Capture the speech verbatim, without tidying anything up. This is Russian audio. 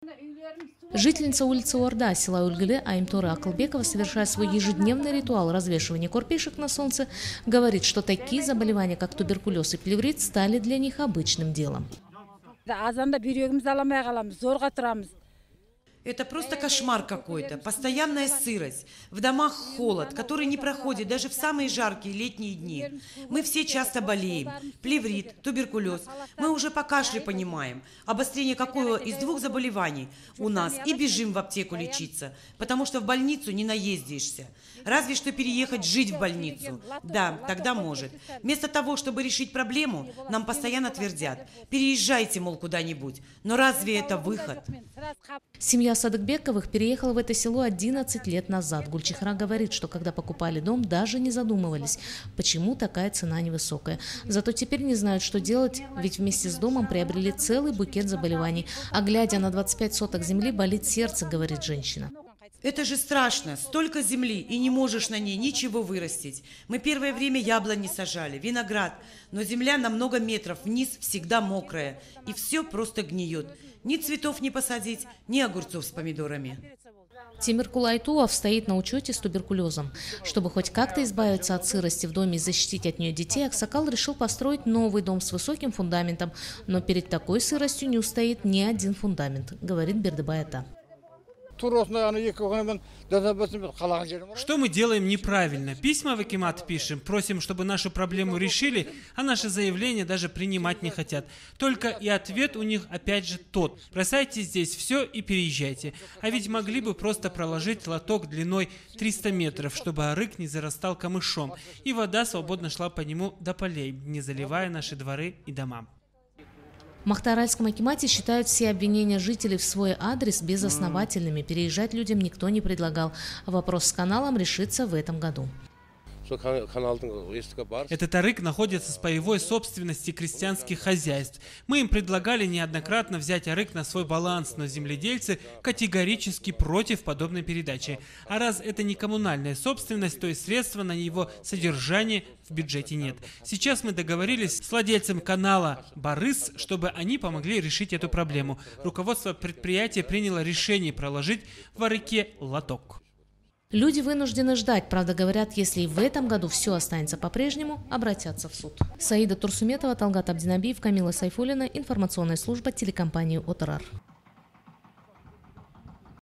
Жительница улицы Орда, села Ульгылы, Аймтора Акылбекова, совершая свой ежедневный ритуал развешивания корпишек на солнце, говорит, что такие заболевания, как туберкулез и плеврит, стали для них обычным делом. Это просто кошмар какой-то, постоянная сырость, в домах холод, который не проходит даже в самые жаркие летние дни. Мы все часто болеем, плеврит, туберкулез. Мы уже по кашлю понимаем, обострение какого из двух заболеваний у нас, и бежим в аптеку лечиться, потому что в больницу не наездишься. Разве что переехать жить в больницу. Да, тогда может. Вместо того, чтобы решить проблему, нам постоянно твердят: переезжайте, мол, куда-нибудь. Но разве это выход? Семья Садыкбековых переехала в это село одиннадцать лет назад. Гульчихра говорит, что когда покупали дом, даже не задумывались, почему такая цена невысокая. Зато теперь не знают, что делать, ведь вместе с домом приобрели целый букет заболеваний. А глядя на двадцать пять соток земли, болит сердце, говорит женщина. Это же страшно, столько земли, и не можешь на ней ничего вырастить. Мы первое время яблони сажали, виноград, но земля на много метров вниз всегда мокрая, и все просто гниет. Ни цветов не посадить, ни огурцов с помидорами. Тимиркул Айтуов стоит на учете с туберкулезом. Чтобы хоть как-то избавиться от сырости в доме и защитить от нее детей, Аксакал решил построить новый дом с высоким фундаментом. Но перед такой сыростью не устоит ни один фундамент, говорит Бердыбай Ата. Что мы делаем неправильно? Письма в акимат пишем, просим, чтобы нашу проблему решили, а наши заявления даже принимать не хотят. Только и ответ у них опять же тот: бросайте здесь все и переезжайте. А ведь могли бы просто проложить лоток длиной триста метров, чтобы арык не зарастал камышом, и вода свободно шла по нему до полей, не заливая наши дворы и дома. В Махтаральском акимате считают все обвинения жителей в свой адрес безосновательными. Переезжать людям никто не предлагал. Вопрос с каналом решится в этом году. Этот арык находится в паевой собственности крестьянских хозяйств. Мы им предлагали неоднократно взять арык на свой баланс, но земледельцы категорически против подобной передачи. А раз это не коммунальная собственность, то и средства на его содержание в бюджете нет. Сейчас мы договорились с владельцем канала Барыс, чтобы они помогли решить эту проблему. Руководство предприятия приняло решение проложить в арыке лоток. Люди вынуждены ждать, правда говорят, если и в этом году все останется по-прежнему, обратятся в суд. Саида Турсуметова, Талгат Абдинабиев, Камила Сайфуллина, информационная служба телекомпании Отарар.